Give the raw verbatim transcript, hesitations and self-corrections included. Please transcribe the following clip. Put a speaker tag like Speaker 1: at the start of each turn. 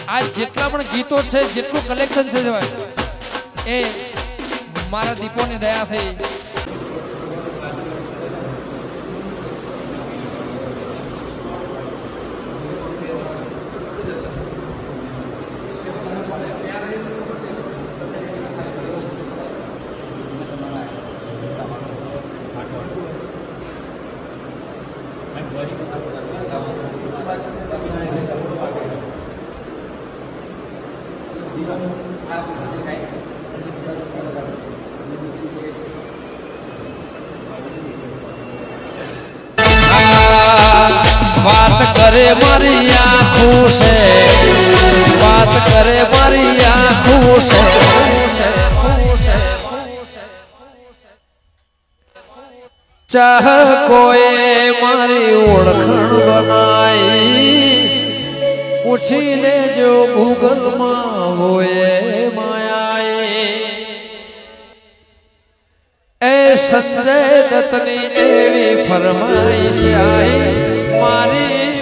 Speaker 1: आज જેટલા પણ ગીતો છે જેટલું કલેક્શન છે એ મારા દીપોની દયા થઈ बात करे मारी आँखों से बात करे मारी आँखों से चाह कोई मारी ओळखण बनाई पूछी ले जो गूगल मां होए मायाए ए संजय दत्तनी एवी फरमाइश आई मारी